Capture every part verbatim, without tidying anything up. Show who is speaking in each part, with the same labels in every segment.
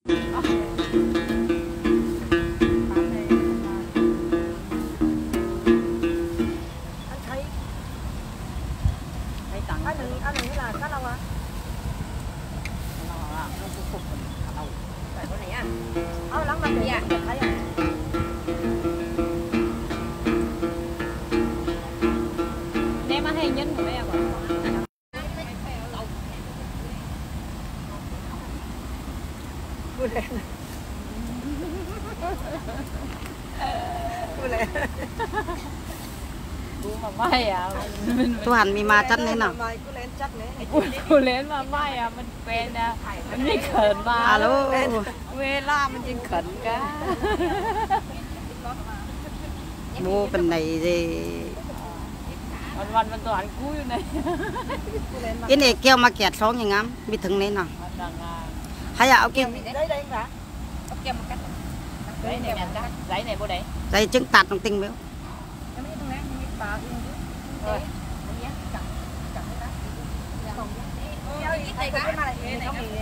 Speaker 1: Anh đừng, anh đừng là cá lâu à? Tại chỗ này á. Ờ, lắm anh dạ. Thấy không?
Speaker 2: Đem ăn hay nhân của em rồi.
Speaker 1: Vui lên. Vui lên.
Speaker 2: Mà may à.
Speaker 3: Tôi hẳnมีมาจัดเลยน่ะ
Speaker 2: กูเล่นมาไม่อ่ะมันเป็นอ่ะมันไม่เขินมา
Speaker 3: ฮัลโหล
Speaker 2: เวลามันยังเขินกัน
Speaker 3: โมเป็นไหนสิ
Speaker 2: วันวันมันตัวอันกูอยู่ไหน
Speaker 3: อินเอกเกี่ยวมาแกะท้องอย่างงั้นมีถึงนี้น่ะให้เอาเกี่ยว
Speaker 1: Đấy đây hả?
Speaker 2: giấy này giấy này vô đấy
Speaker 3: ใส่จึงตัดตรงติงเบล
Speaker 1: Em biết không nè, em biết bà yên chứ. Rồi. Cái cái này này không bị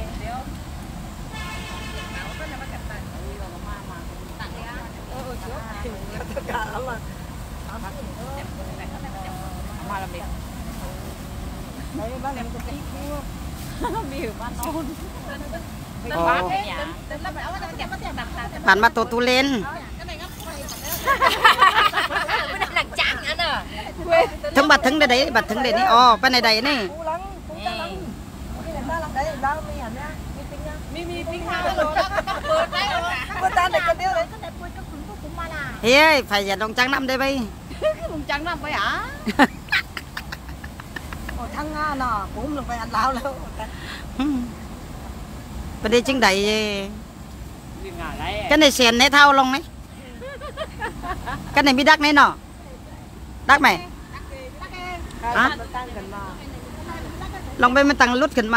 Speaker 1: tất cả là
Speaker 2: mà làm việc đấy bác làm cái tí biểu ban ôn
Speaker 3: ผ่านมาตัวตูเลนถึงบัดถึงใดๆบัดถึงใดนี่อ๋อไปในใดนี่
Speaker 2: มีมีปิ้งข้าวแล้วก็เปิดได้แล้วค่ะ
Speaker 1: Bữa ta này con điêu đấy.
Speaker 3: เฮ้ยphảiอย่าลงจังน้ำได้ไหม
Speaker 2: ลุงจังน้ำไปอ่ะ
Speaker 1: Ồ thăng nga nè, cũng là phải ăn lao đâu.
Speaker 3: ประเดี๋ยวจึงใด
Speaker 2: วิ่งหาได้
Speaker 3: cái này xiên này thao lông này cái này mới đắc này nọ đắc mày hả lông bên mình tăng lútขึ้นมา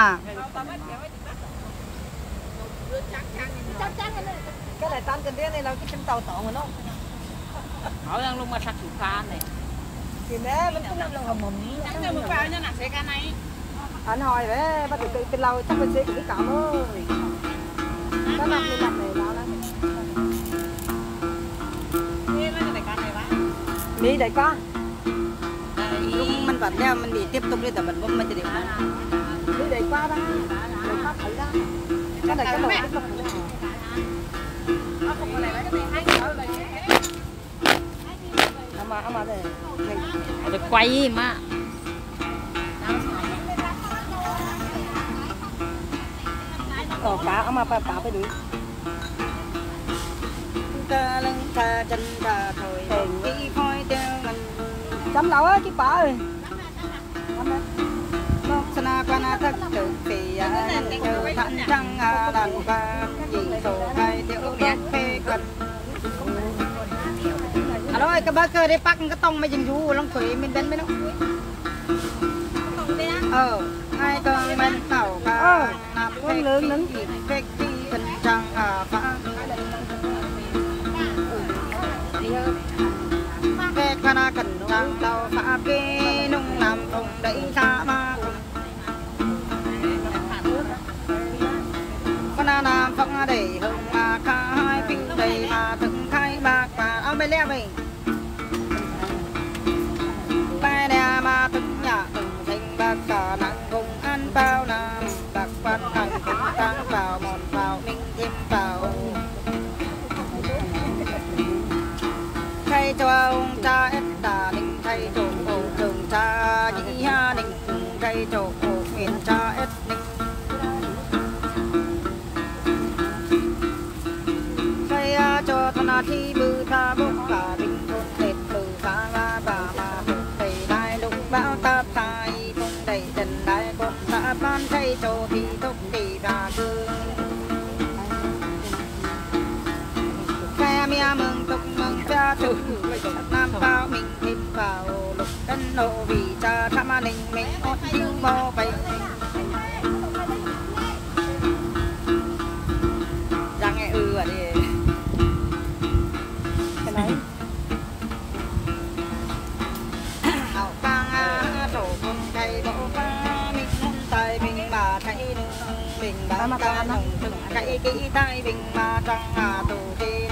Speaker 1: Cái này tan cần điêu này là cái chim tàu tỏ mà nó.
Speaker 2: họ đang lung mà sạch thủ can này
Speaker 1: Thì nè, mình cũng làm lòng mầm.
Speaker 2: trắng cho một vào nha nè xe can này
Speaker 1: Anh hỏi đấy, bắt đầu cái lâu chắc mình sẽ cái cảm ơi. Nó làm như làm này lao lắm.
Speaker 2: นี่แล้วจะการไหนวะ
Speaker 1: Mỹ đây có.
Speaker 3: ลุงมันแบบเนี้ยมันมีtiếp tục điแต่มันว่ามันจะเดี๋ยวนะ
Speaker 1: Mỹ đây qua đó. Đây có thử đó. Cái này cái đồ cái không thử.
Speaker 2: nó không có này cái này hai người là
Speaker 1: Ama ama đây.
Speaker 2: được quay mà
Speaker 1: Ờ cá ama pa pa phải đuổi.
Speaker 3: ta lưng ta chân ta thôi đi khói theo mình
Speaker 1: Chấm lâu á chứ bà ơi.
Speaker 3: bóc sana qua na thất tự vì anh nhớ thẳng trăng đàn ba gì tổ hay tiểu đẹp phê cần à rồi cái bác cơ đi bắt cái tông mà dừng du long thủy mình bên bên đó ờ hai con bên tàu ca nằm phê lớn lớn phê đi phần trăng à phá phê qua na cần trăng đầu phá kê nung làm cùng đẩy xa ba con na nam phong để hồng mà khai pin đầy mà từng khai bạc và ao bên leo về bay đè mà từng nhà từng thành bạc cả nặng cùng ăn bao nam bạc quan thành cùng tăng vào mòn vào ninh thêm vào thay cho ông cha ép đà ninh thay chỗ cổ trường cha nhĩ ha ninh thay chỗ cổ miền cha ép ninh thay cho thân thi bư tha bốc cả bình thôn tết bư tha ba bà mà thầy đại lục bão táp tai không đầy trần đại con ta ban thay cho thì thúc thì bà cư mẹ mừng tục mừng cha chủ nam bao mình thêm vào lục tân nộ vì cha tham an ninh mình ốt yêu mô bày ra nghe ư ở đây cái này ảo ca trổ con cây bộ pha mình tay mình bà thấy mình bà ca nồng từng cây tri kỷ thái bình mà chẳng hà tù thiên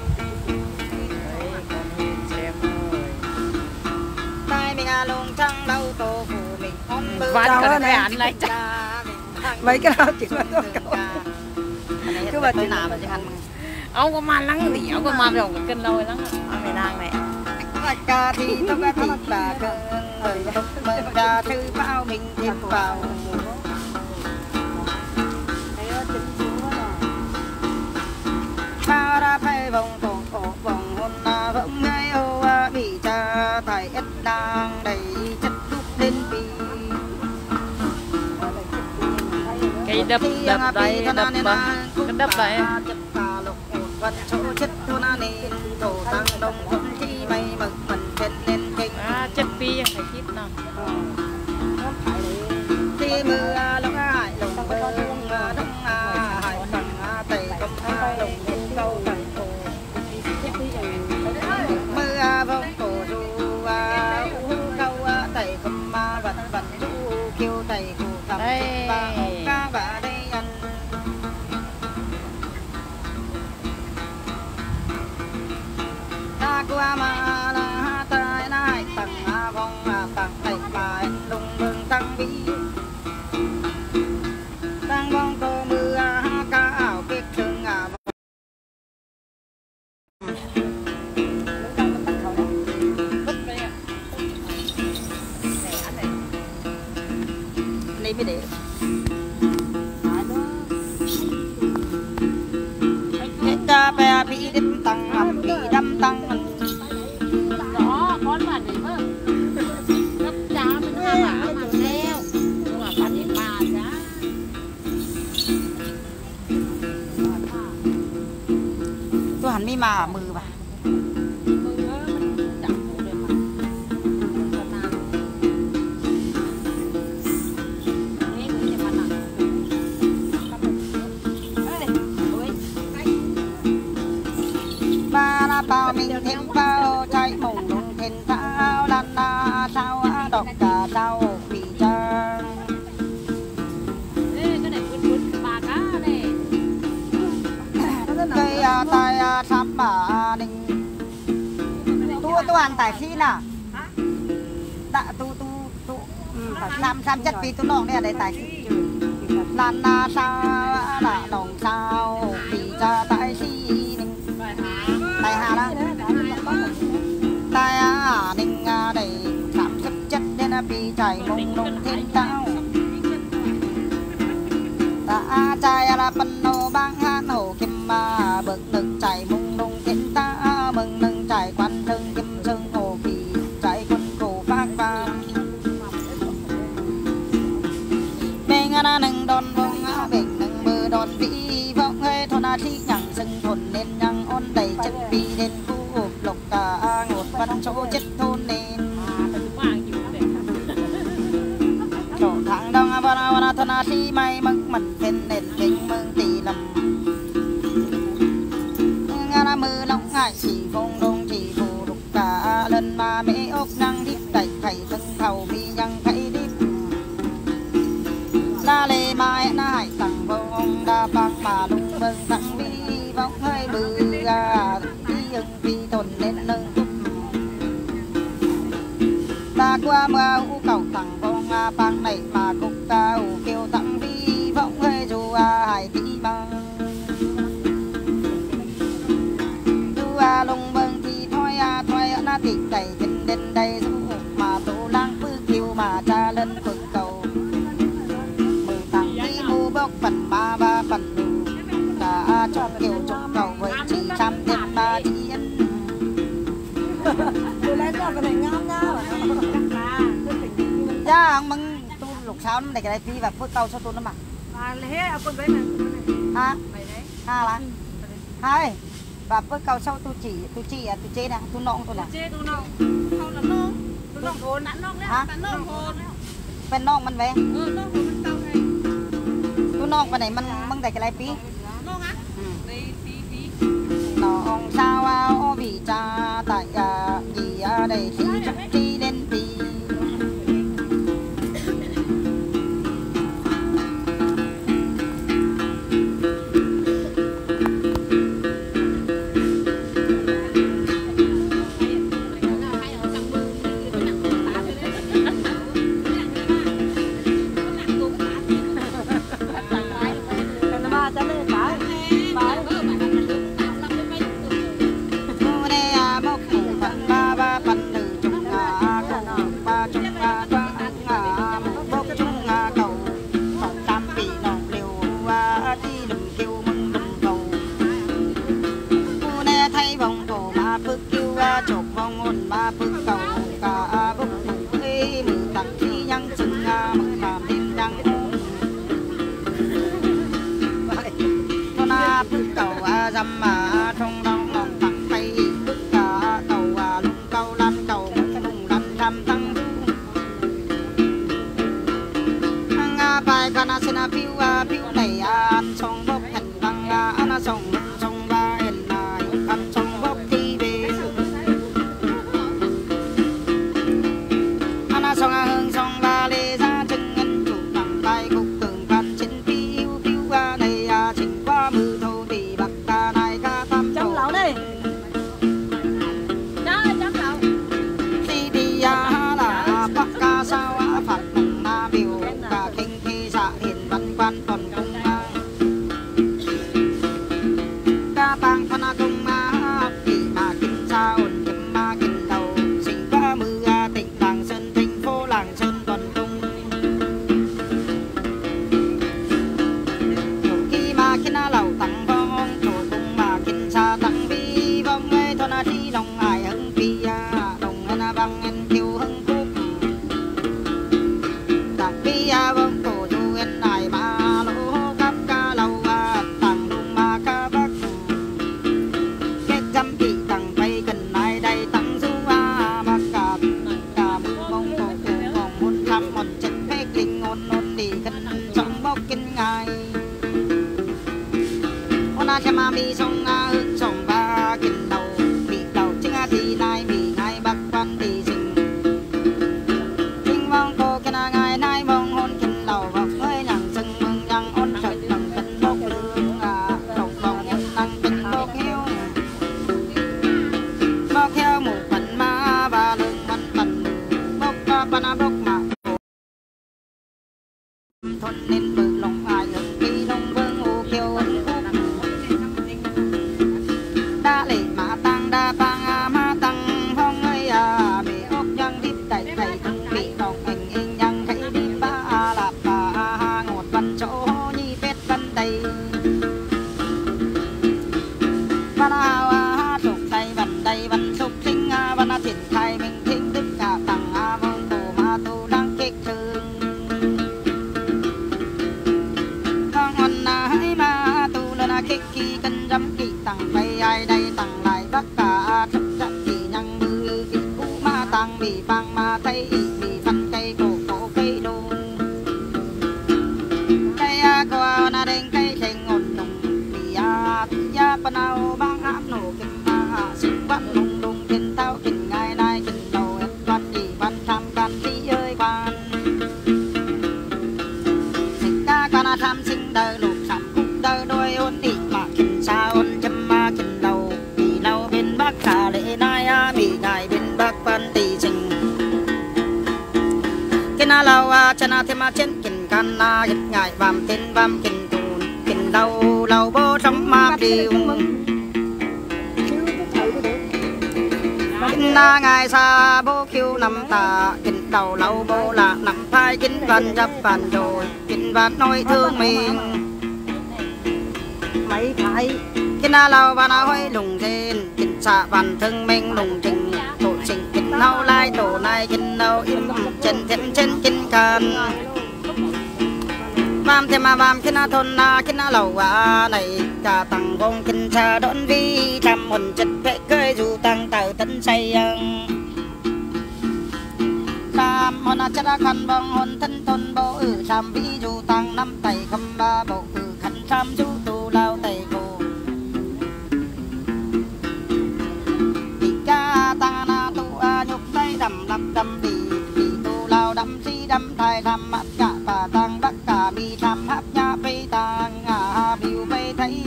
Speaker 3: thái bình à lùng trăng đâu tổ phụ mình hôn bư
Speaker 2: Vắt
Speaker 1: Chào
Speaker 2: cả
Speaker 1: ơn
Speaker 2: cái
Speaker 1: em.
Speaker 2: ảnh này chắc.
Speaker 1: Mấy cái nào chỉ là tôi cậu.
Speaker 3: cứ bà chuyện nào mà chứ hành
Speaker 2: Ông có mà lắng thì ông có mà rồng cái kinh đôi lắng.
Speaker 3: ông này đang này ca thì tông ca thì bà cơn mời mời ca thư bao mình thêm vào bao ra phê vòng tổ cổ vòng hôn na vọng ngay ô bị cha thầy ít đang đầy chất đúc lên vì
Speaker 2: Cái đập đập đây đập bà. Cái đập đây.
Speaker 3: vật chỗ chất thôn an nên thổ tăng đông thuận chi mây mực mình trên lên kinh
Speaker 2: À chất pi phải kít nào.
Speaker 3: khi mưa lông hải lồng bơ đông hải bằng tây công tha lồng câu bằng cổ mưa vong cổ du câu tây công ma vật vật du kêu tây cổ cầm ba ca và đây ăn ta qua mà là tai nai tặng vong tặng tây bài lùng bừng tăng vĩ tăng vong cô mưa ca ảo kết thương à này mới để hết ta bè bị đâm tăng ẩm bị đâm tăng mình
Speaker 2: Đó, con bạn này mơ. Gấp giá mình ra mà mà leo. Nhưng mà bạn đi bà giá.
Speaker 3: tôi hẳn mi mà mừ bà ba la bao mình thêm bao chạy mộng đồng thêm thao lan la sao đọc cả sao bị trang
Speaker 2: Ê, cái này quên quên bà cá này.
Speaker 3: cây tay sắp bà đình tu tu ăn tại khi nào đã tu tu tu làm làm chất vì tu nong đây đây tại khi lan la sao là đồng sao bị cha tại khi tại hà đó tại à đình đầy sắm chất chất nên bị chạy mông nông thiên tao ta chạy là bần nô bang hát nổ kim mà bực nực chạy mông nông thiên ta mừng nâng chạy quan thân kim sơn hồ kỳ chạy quân cổ phát vàng bên nga nâng đòn vong bên nâng bờ đòn vĩ vong hơi thôn a thi nhằng sừng thôn nên nhằng ôn đầy chất vì nên khu hộp lộc cả ngột văn chỗ chất thôn nên chỗ thằng đông a vana vana thôn a thi may mừng mình khen nền kinh mừng tỷ lầm nga na mưa lóng ngại chỉ phong đông chỉ phù đục cả lần mà mẹ ốc năng đít đẩy khẩy thân thầu bị nhằng khẩy đít la lê mai na hải tặng vong đa băng mà lung mừng tặng vi vong hơi bự ga đi ưng phi tồn nên nâng cúc ta qua mưa u cầu tặng vong băng này mà cúc cao kêu tặng vi vong hơi dù hải tí băng lùng bừng thì thôi à thôi na tịt đầy trên đền đầy du mà tổ lang phư kiều mà cha lên phật cầu mười thằng đi mua bốc phần ba ba phần đủ cả trong kiều trong cầu với chỉ trăm tiền ba chỉ ăn
Speaker 1: Tôi lấy cho cái này ngon nha.
Speaker 3: cha ông mừng tu lục sáu năm này cái này phi và phước cầu cho tôi nó mà
Speaker 1: À lấy con bé này.
Speaker 3: ha
Speaker 1: Mày đấy.
Speaker 3: ha là hai và phước cầu sau tu chỉ tu chỉ à tu chế nè tu nong tu nè
Speaker 1: Chê tu nong. Không là nong. Tu nong hồn nãn nong đấy. Nãn nong hồn.
Speaker 3: เป็นน้องมันแหวง
Speaker 1: Ừ nong hồnมันtao này.
Speaker 3: ตัวน้องไปไหนมันมึงได้กี่ไรปี
Speaker 1: Nong á. Đi phí phí.
Speaker 3: น้องสาวเอาบีจาแต่ยาดีได้ที่ชุกที่เล่นปี à bước cầu à dăm à trong đông lòng tặng bay bước cả cầu à lung cầu lan cầu lung lan trăm tăng à bài ca na xin à phiêu à phiêu này à ăn xong bốc hình tăng à ăn xong xong ba hình à ăn xong bốc thi về ăn xong à hương xong ba lê ra chân ngân chủ tặng tay cục tường căn trên phiêu phiêu à này à chỉnh qua mưa thâu thì bạc ta này ca tam
Speaker 1: chấm lẩu đi
Speaker 2: đó chấm lẩu
Speaker 3: khi đi à là bạc ca sao à phạt mong na biểu cả kinh khi dạ hiền văn quan còn công à ca tăng phan à công à kỳ mà kinh sao ổn chấm mà kinh đầu sinh qua mưa à tỉnh làng sơn thành phố làng sơn còn công khi mà kinh à lẩu tăng vong tổ công mà kinh xa tăng vi vong ấy thôn à đi lòng ai hưng phi à đồng anh à băng anh kêu hưng cúc tăng vi à vong tổ du anh ai mà lỗ cắp ca lầu à tăng lùng mà ca bắc kết dăm bị tăng bay gần ai đây tăng du à bác cả cả mưu mong tổ cụ mong hôn trăm một chân phép linh ngôn nôn đi gần trong bốc kinh ngài hôn à chăm à mi sông à hương sông ba kinh đầu bị đầu chứng à thì nay bị ngay bắc quan đi sinh kinh vong cô kinh à ngày nay mong hôn kinh đầu vọc với nhằng sưng mừng nhằng ôn trời bằng kinh bốc lương à đồng vòng nhân năng kinh bốc hiếu bốc hiếu một phần ma và lương văn phần bốc ba ba bốc mà thôn nên bự lòng ai hưởng đi đông vương ô kiêu ân phúc đa lệ mà tăng đa bang à ma tăng phong ơi à bị ốc nhang đít đầy đầy không bị đồng hình in nhang thấy đi ba à lạp bà à ha ngột văn chỗ nhi vết văn đầy văn hào à ha trục thay văn đầy văn xúc sinh à văn à triển khai mình thính đức cả tăng à vong tổ ma tu đang kích trường con hồn à hãy ma tu lên à kích khi cân dâm kỵ tăng bay ai đây tăng lại tất cả chấp trận kỳ nhang mư kỵ cũ ma tăng bị băng ma thấy bị phân cây cổ cổ cây đô cây a qua na đen cây thành ngột nồng bị a ya panao băng áp nổ kinh ma sinh bắt lùng lùng kinh tao kinh ngày nay kinh đầu em quan gì văn tham can tí ơi quan sinh ca quan tham sinh đời lục sắm cúc đời đôi ôn đi mà kinh xa ôn châm ma kinh đầu bị lâu bên bắc cả lệ nay a bị ngài bên bắc quan tỷ sinh kinh a lâu a chân a thêm a trên kinh can a hít ngài vam tên vam kinh tùn kinh đầu lâu bố trong ma điều kinh na ngài xa bố kêu nằm tà kinh đầu lâu bố là nằm phai kinh văn chấp văn rồi kinh văn nói thương mình
Speaker 1: mày phải
Speaker 3: kinh na lâu và na hoi lùng trên kinh xạ văn thương mình lùng trình tổ trình kinh nâu lai tổ này kinh nâu im chân thêm chân kinh can vam thêm mà vam kinh na thôn na kinh na lâu à này cả tăng vong kinh xa đón vi trăm hồn chất vệ cơi dù tăng tàu tân say ăn trăm hồn chất khăn vong hồn thân thôn bộ ừ trăm ví dù tăng năm tay không ba bộ ừ khăn trăm dù tu lao tay cổ bị ca ta na tu a nhục tay đầm đầm đầm bị bị tu lao đầm si đầm thai thầm mắt cả bà tăng bắc cả bị thầm hấp nha bay tăng à biểu bay thấy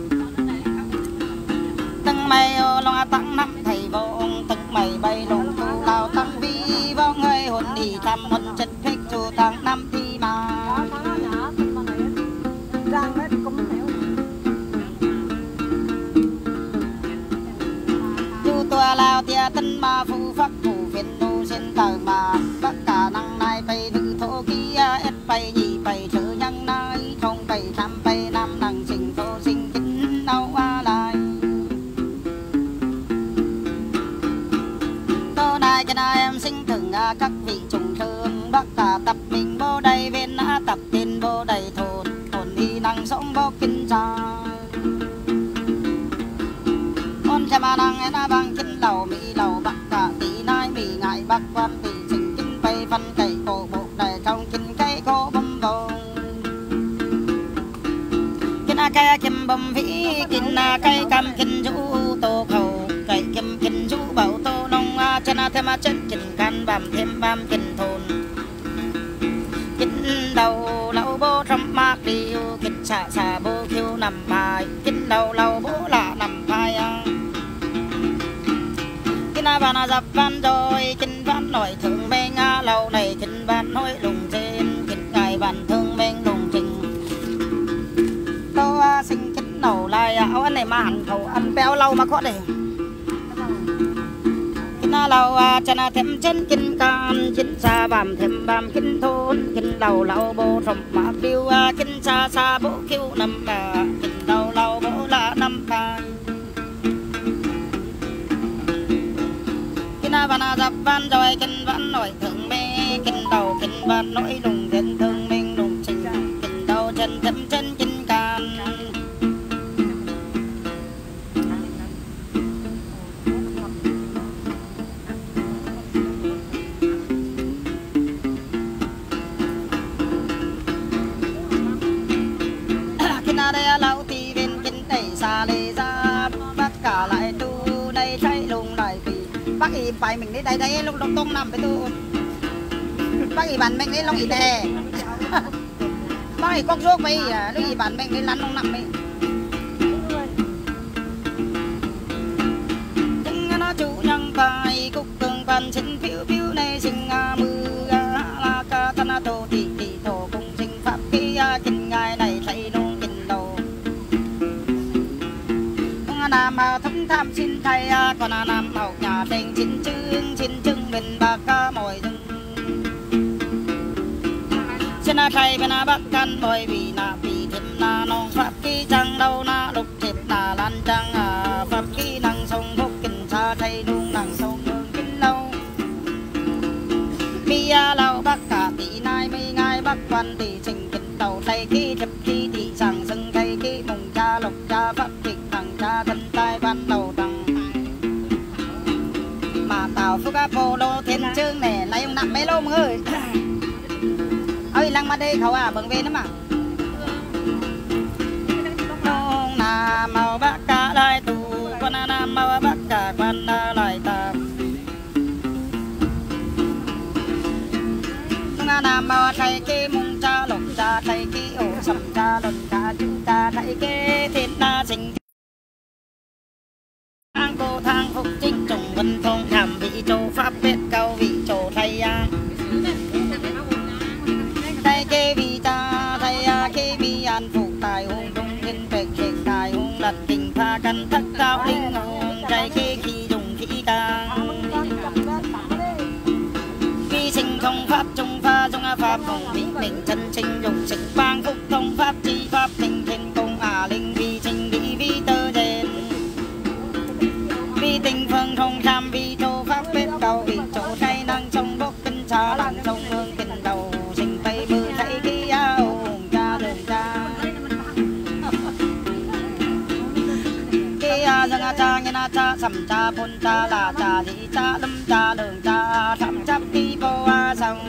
Speaker 3: từng mày ô long a tăng năm thầy vong từng mày bay lùng tu lao tăng vi vong ơi hồn đi thầm hồn chất thích chu tăng năm thi mà
Speaker 1: rang đấy cũng hiểu
Speaker 3: chu tua lao tia tân ma phu pháp phủ phiền nô sen tờ mà bắc cả năng nai bay nữ thô kia ép bay nhị bay chữ nhân nai không bay tham bay nam năng sinh thô sinh chính đâu a lại tô đài cho na em sinh thường các vị trùng thương bắc cả tập mình bô đầy viên tập tin bô đầy thôn thôn đi năng sống bô kinh cha thèm mà năng em đã bằng kinh đầu mỹ đầu bạc cả tỷ nai mỹ ngại bạc quan tỷ trình kinh bay phân cày cổ bộ đại trong kinh cây cổ bấm bầu kinh a cây kim bấm vĩ kinh a cây cam kinh du tô khẩu cây kim kinh du bảo tô nông a chân a thêm a chân kinh can bàm thêm bàm kinh thôn kinh đầu lâu bố trăm mạc điêu kinh xạ xạ bố khiêu nằm bài kinh đầu lâu bố là nằm bài kinh a bàn a dập van rồi kinh van nổi thường mê nga lâu này kinh van nói lùng trên kinh ngài bàn thương mênh lùng trình tô sinh kinh đầu lại áo anh này mà hẳn khẩu ăn béo lâu mà có để na lâu chân thêm chân kinh can kinh xa bàm thêm bàm kinh thôn kinh đầu lâu bố trồng mạc điêu kinh xa xa bố kêu nằm bà kinh đầu lâu bố là nằm bà kinh bàn a dập van rồi kinh van nổi thường mê kinh đầu kinh van nổi lùng dân thương minh lùng trình kinh đầu chân thêm chân kinh can đây lâu thì bên kinh đẩy xa lê ra bắt cả lại tu đây thấy lùng lại vì bác ý phải mình đi đây đây lúc lúc tung nằm với tu bác ý bạn mình đi lúc ý đè bác ý cốc rốt với lúc ý bạn mình đi lăn lúc nằm ấy nhưng nó chủ nhân phải cục cường bàn xin phiêu phiêu này sinh mưa là ca thân tô tỷ tỷ thổ cùng sinh pháp kia kinh ngài này thấy nung nam thấm tham xin thay còn nam học nhà tình xin chương xin chương mình bạc ca mồi rừng xin thay bên bắc căn mồi vì na vì thêm na non pháp ký trăng đâu na lục chếp na lan trăng pháp ký năng sông hốc kinh xa thay luôn năng sông hương kinh lâu mi lâu bắc cả tỷ nai mi ngay bắc quan tỷ trình kinh đầu thay ký chập ký tỷ sang sưng thay ký mùng cha lục cha pháp kịch thằng cha thân tay ban đầu đằng mà tàu phúc á phô lô thiên chương này lấy ông nặng mấy lô mọi người ơi lăng mà đây khẩu à bận về nữa mà nông nam màu bắc cả lại tù con nam màu bắc cả quan lại tạm nam màu thay kê mùng cha lục cha thay kê ổ sầm cha lục cha chú cha thay kê thiên na sinh ang cô thang phục chính trùng vân thông thảm vị châu pháp biết cao vị châu thay thay kê vị cha thay kê vị an phụ tài hùng trung thiên bệ khệ tài hùng đặt kinh pha căn thất cao linh hùng thay kê khi dùng khí ca vi sinh không pháp trung pha trong pháp hùng vị mình chân sinh dùng sinh vang phúc thông pháp chi pháp linh thiên công à linh vi sinh đi vi tơ đền vi tình phương thông tham vi châu pháp biết cầu vị chỗ thay năng sông bốc kinh xa làng sông hương kinh đầu sinh tây mưa thấy kia hùng cha đường cha kia dân cha nghe na cha sầm cha bôn cha là cha gì cha lâm cha đường cha thăm chấp đi vô a sông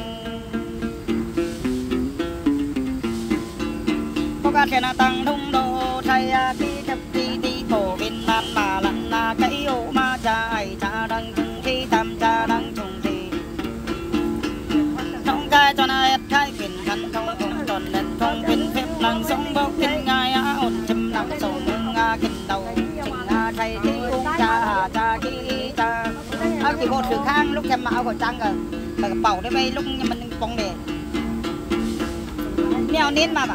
Speaker 3: có cả trên tăng đông đô thay đi chấp đi đi cổ bên nam mà lặn là cái ô ma cha ai cha đang chung khi tham cha đang chung thì trong cái cho này khai quyền khăn không không tròn lên không quyền phép năng sống bốc kinh ngay á ổn châm năng sầu mương a kinh đầu chỉnh a thay đi uống cha cha khi cha áo chỉ một sự khang lúc xem áo của trăng rồi mà bảo đấy bây lúc mình bóng đề neo nến mà bà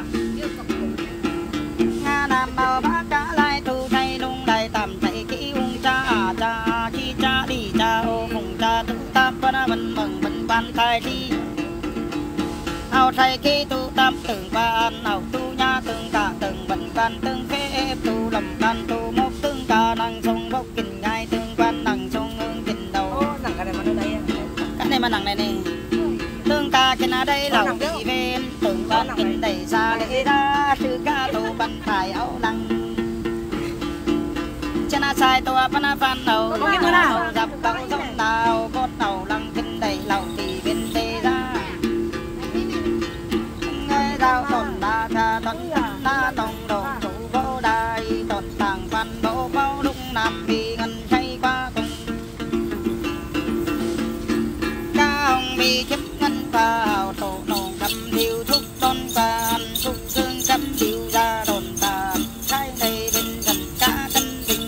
Speaker 3: nga nam màu bác cá lai thu thay lung đại tạm thay kỹ uống cha cha khi cha đi cha ô cùng cha tu tam văn văn mừng văn văn thay đi ao thay kỹ tu tam từng ban ao tu nha từng cả từng văn văn từng phép tu lầm văn tu mốc từng cả năng sông bốc kinh ngay từng văn năng sông hương kinh đầu cái này mà nặng này nè tương ca kinh ở đây lòng bị ven từng con kinh đầy xa lễ ra sư ca tu bắn thải áo lăng chân na sai tua pa na phan đầu dập đầu sông đào cốt đầu lăng kinh đầy lầu thì bên tây ra ngay rau tòn đa tha tòn đa tòng đồ chủ vô đài tòn tàng phan bộ bao lúc nam bị ngân chay qua cùng ca hồng bị chấp ngân vào tổ nồng cầm điều thúc tôn bàn thúc dương chấp điều ra đồn tàn trái này bên gần cá cân bình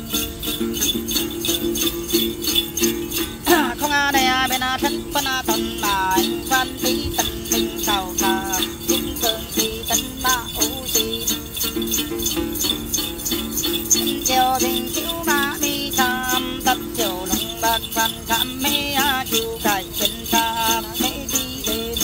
Speaker 3: không ai đây bên thân bên tòn mà anh phan tí tận bình sầu thà chúng cơn thì tận ma ưu gì chiều bình chiếu ma đi tham tập chiều lồng bạc phan khám mê chiều cải chân tham mê đi đến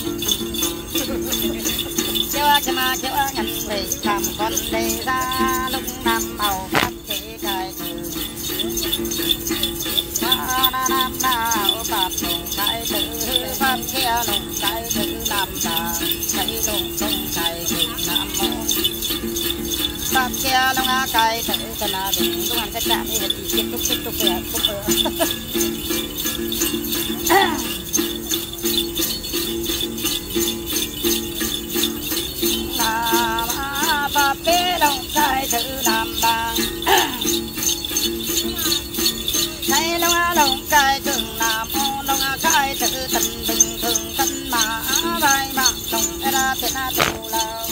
Speaker 3: chiều chama chiều ngân về tham con đề ra lúc nam màu phát thế cải từ na na na na pháp lồng cải từ pháp kia lồng cải từ nam ta thấy lồng sông cải từ nam mô pháp kia lồng a cải từ chân na bình lúc ăn cái chạm đi thì tiếp tục tiếp tục về tục ở nam pháp kia lồng cải từ nam bang thấy lồng a lồng cải từ nam mô lồng a cải từ tân bình thường tân mã vai mã lồng ra thế na tu lao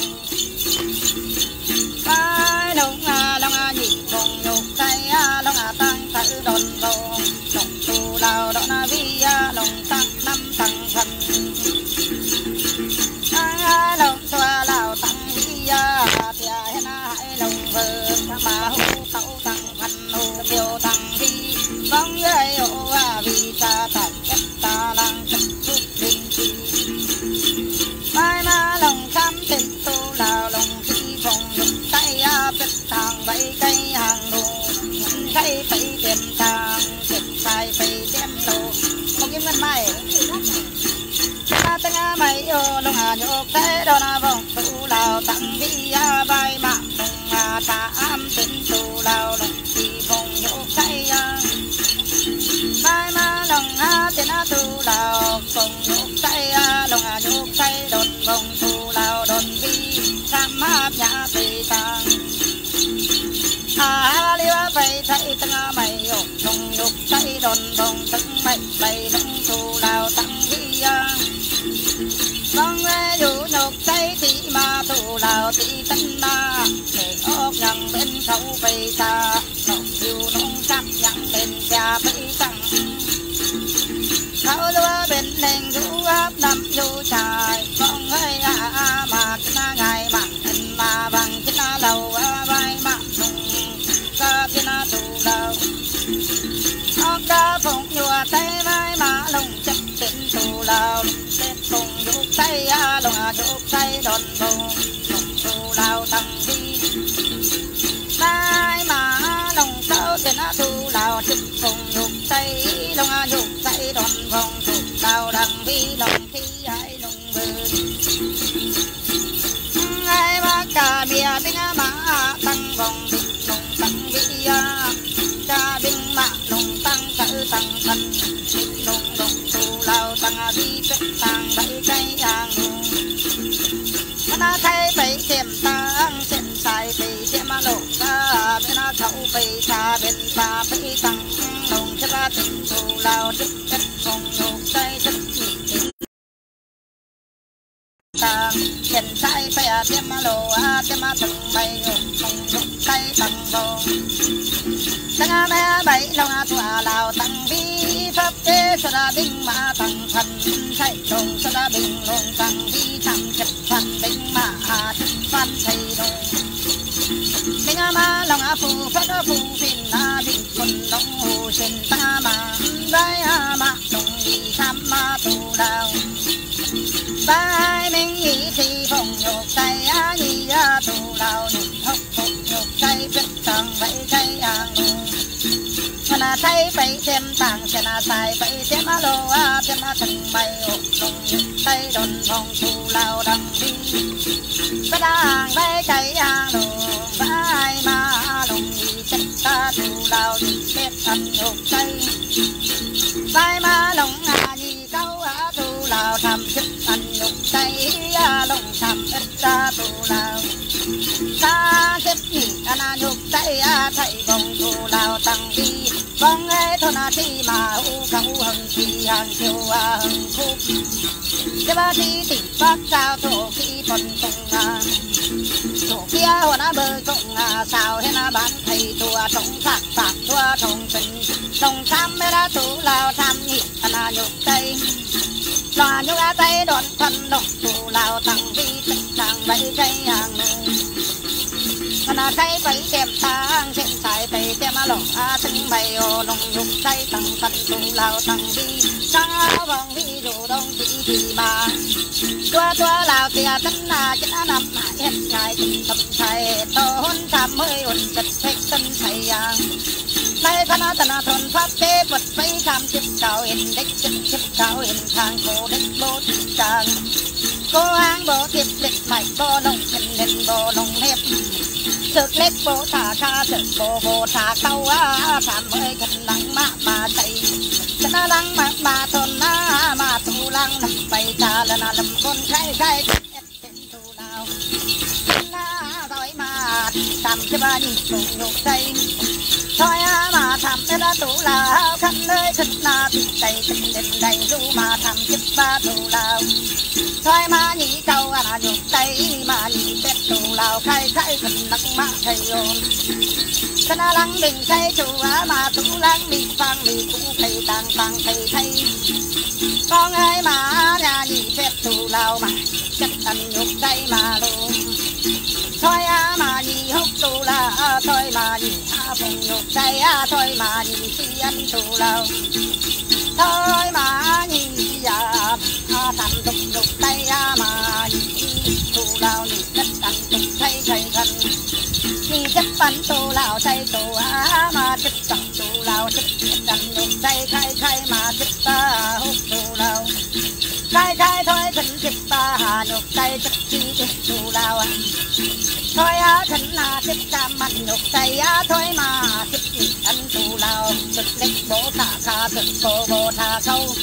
Speaker 3: vai lồng a lồng a nhị bồng nhục tay a lồng a tăng tự đồn bồng lồng tu lao đó na vi a lồng tăng năm tăng thần a lồng tua lao tăng vi a tia hen a hai lồng vơ mà hu tàu tăng thần hu tiêu tăng vi vong dây ô a vi ta ta kết ta lang kết thúc đình chi mai ma lồng khám tình tu lao lồng thi phòng nhục tay a kết tàng bảy cây hàng đồ cây phải tiệm tàng tiệm sai phải tiệm đồ một kiếm ngân mai ta tăng a mày ô lồng a nhục tay đó na vòng tu lao tăng vi a bài mạng lồng a ta am tình tu lao lồng thi phòng nhục tay a mai ma lồng a tên a tu lao phòng nhục tay a lồng a nhục tay đồn vòng tu lao đồn vi sam áp nhã tây tàng a liêu phải thấy tăng a mày ô lồng nhục tay đồn vòng tăng mày mày lồng tu lao tăng vi a vong nghe dù nhục tay thì ma tu lao thì tân ma để ốc nhằng bên khẩu phải xa nông yêu nông cam nhằng bên cha phải tăng khẩu lúa bên nền rú áp năm du trài con ơi à à mà chính là ngày mà hình mà bằng chính là lầu à vai mà nông ca chính là tu lao ốc ca phụng nhùa tay vai mà lông chấp tình tu lao tết phụng nhục tay à lông à nhục tay đòn phụng lông tu lao tăng đi mai mà lông sao tên à tu lao chấp phụng nhục tay lông à nhục tay đòn phụng tu lao đằng vi lông khi hai lông vườn ai ba cả bia tiếng mà tăng vòng bình lông tăng vi à ca binh mạ lông tăng tự tăng thân bình lông lông tu lao tăng vi kết tăng bảy cây hàng lông na thay bảy tiệm tăng trên sai bảy tiệm lông ca bên na thấu bảy xa bên xa bảy tăng lông chất ba tình tu lao chất chất vòng lông cây chất nhị tăng trên sai bảy tiệm lông a tiệm tăng bảy lông lông cây tăng vòng tăng a mẹ bảy lông a tua lao tăng vi pháp chế sa binh ma tăng thần chạy lông sa binh lông tăng vi tăng chất phần binh ma chất phần thầy lông binh a ma lông a phù phát a phù phin a binh quân lông hồ sen ta ma vai a ma lông đi tham ma tu lao vai mình nhị thì phòng nhục tay a nhị a tu lao nhục hốc hốc nhục tay biết tăng vậy cây hàng lông na thay bảy thêm tàng sẽ na sai bảy thêm alo a thêm a thằng mày ôm lông tay đòn vòng tu lao đằng đi ba đang bay cây hàng lông vai ma lông đi chân ta tu lao ăn nhục tây vai ma lồng à gì câu à tu lào thầm chức ăn nhục tây à lồng thầm ít ra tu lào ta xếp nhị ăn nhục tây à thầy vòng tu lào tăng đi vòng ấy thôn à thi mà u khẩu hằng thì hàng chiều à hằng khúc cái ba thi tỉnh phát sao thổ khi còn tung à thổ kia hồn á bơi cộng à sao hết à bán thầy thua trống phạt phạt thua trống tình trống tham mới đã tu lào tham nhị ăn nhục tây loa nhục á tây đón thân động tu lào tăng đi tất nàng bảy cây hàng nụ na cây bảy đẹp tang trên sải tây tem lồng a từng bày ô lồng nhục tây tăng tân tu lào tăng đi sang áo vòng đi dù đông chỉ thì mà tua tua lào tia tân na chết nằm hết ngày tình tâm thầy tô hôn tham mới ổn chật phết tân thầy yang nay thân tân thôn pháp thế vật mấy tham chiếc cao hình đích chiếc cao hình thang cổ đích bố tràng cô hang bố thiệp đích mày bố lồng hình hình bố lồng hẹp thực lết bố thả ca thực bố bố thả câu á thảm ơi cần lăng mạ mà chạy chân lăng mạ mà thôn á mà tu lăng nằm bày trà là nằm con khai khai tu nào na rồi mà tạm cho ba nhìn cùng nhục tay thôi á mà thảm thế đã tu là khăn nơi khất na bị đầy tình định đầy ru mà thảm giúp ba tu lao thôi mà nhị câu à nhục tay mà nhị tết tu lao khai khai cần nặng mạ thầy ôn chân lăng bình khai chủ á mà tu lăng bị phang bị cũ thầy tàng tàng thầy thầy con ơi mà nhà nhị tết tu lao mà chất ăn nhục tay mà luôn thôi á mà nhị hốc tu là thôi mà nhị á phùng nhục tay á thôi mà nhị si ăn tu lao thôi mà nhị à thầm tục nhục tay á mà nhị tu lao nhị chất ăn tục thay thầy thân nhị chất ăn tu lao thay tu á mà chất tặng tu lao chất ăn nhục tay khai khai mà chất ta hốc tu lao khai khai thôi thân chất ta hà nhục tay chất chi chất tu lao à thôi á thân là chất cam ăn nhục tay á thôi mà chất nhị ăn tu lao chất lách bố thả kha chất bố bố thả câu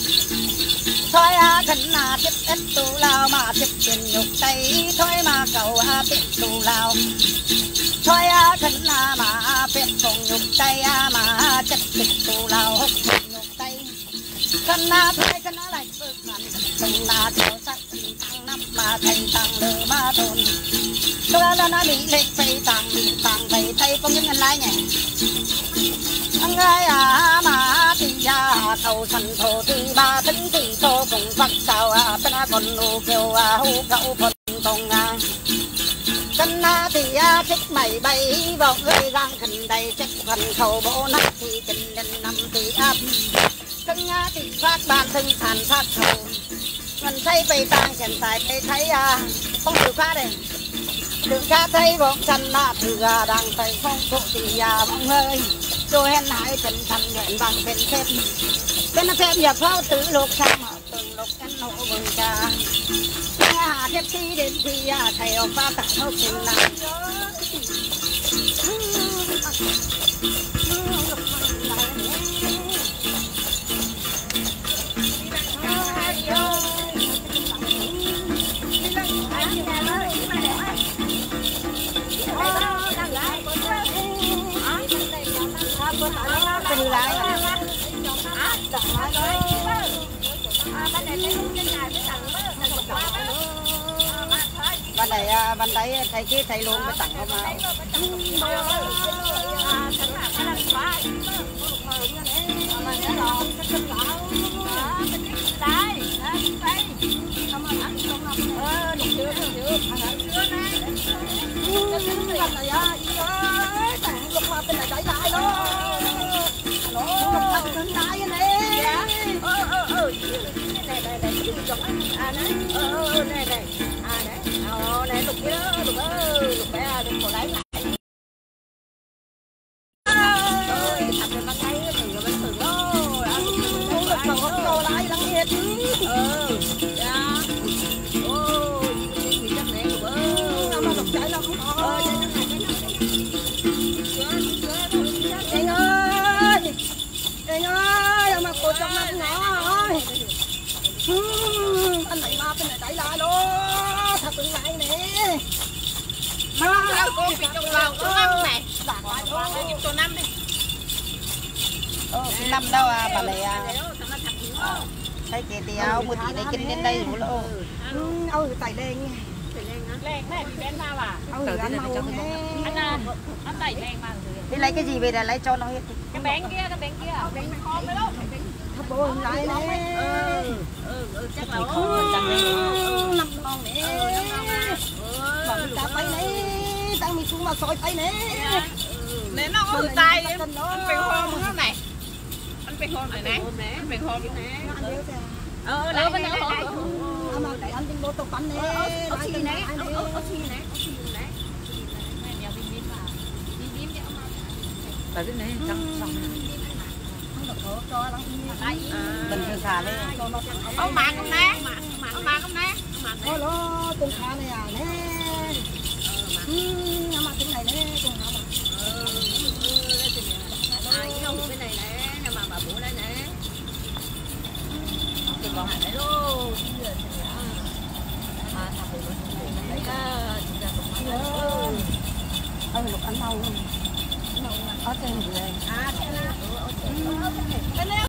Speaker 3: thôi á thân là chất ít tu lao mà chất tiền nhục tay thôi mà cầu á tích tu lao thôi á thân là mà phết phồng nhục tay á mà chất tích tu lao hốc nhục tay thân là thôi thân là lại phước ngàn thân là theo sắc tăng năm mà thầy tăng lừa ma thôn tôi là nó bị lệch phải tăng bị tăng thầy thầy có những ngân lái nhỉ anh ơi à mà thì ra cầu thần thổ thì ba thân thì tô cùng phật sao à tên còn nụ kêu à hú cậu phần công à chân na thì à thích mày bay vòng người giang khẩn đầy chất phần khẩu bộ nát thì tình nhân năm thì áp chân na thì phát ban thân sản phát khẩu mình thấy bay tăng chẳng tại thấy thấy à không được phát đây được ra thấy bóng chân là từ gà đang tay phong cụ thì à bóng hơi rồi hẹn hải tình thần nguyện bằng bên phép bên phép nhập pháo tứ lục sang mở từng lục căn hộ vườn trà hà phép khi đến thì à thầy ông pha tặng hốc tình này đi lại bên này bên đấy thầy kia thầy luôn mới tặng không
Speaker 2: này này à đấy, này lục kia đó, lục ơi, lục bé, lục cổ đáy.
Speaker 1: trong năm nhỏ anh này ma bên này đẩy lại luôn thật tự lại nè
Speaker 2: mà sao cô bị trong lòng có năm này qua cái những số năm đi
Speaker 3: cái năm đâu à bà này à thấy kìa thì áo một tí này kinh đến đây rồi lô
Speaker 1: ôi tài lên
Speaker 2: lên này bị bên sao à
Speaker 1: ôi anh mau nè
Speaker 2: anh anh đẩy lên mà
Speaker 3: đi lấy cái gì về là lấy cho nó hết
Speaker 2: cái bén kia cái bén kia bén con đấy đó
Speaker 1: thắp bồ lại nè
Speaker 2: ừ ừ chắc là
Speaker 1: năm con nè bằng ta tay nè tăng mi xuống mà soi tay nè
Speaker 2: nè nó có tay anh phải hôm nó này anh phải hôm này nè anh phải hôm nè ờ đây bên đây
Speaker 1: anh mà để anh đi bộ tộc bánh nè
Speaker 2: ở chi nè ở ở chi nè ở chi nè nhà bim bim vào bim bim cho ông tại cái này trong trong
Speaker 3: mình thường xả lên
Speaker 2: ông mạng không nè ông mạng không nè
Speaker 1: thôi đó con khá này à nè nhưng mà cái này nè con khá mà
Speaker 2: ai không cái này nè nhưng mà bà bố đây nè thì còn hẳn đấy luôn mà thằng bố đấy
Speaker 1: ơi lục anh mau ở trên người
Speaker 2: à cái này